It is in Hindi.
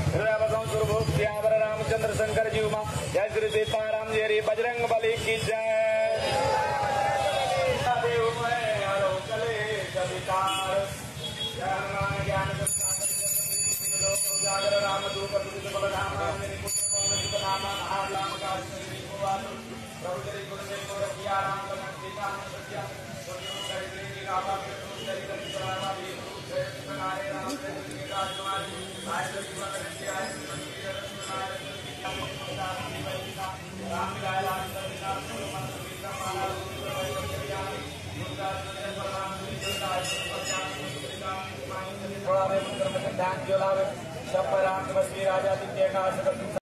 हृदय रामचंद्र शंकर जी उमा जय श्री सीताराम जय बजरंग बली की जय। राम दूत राजा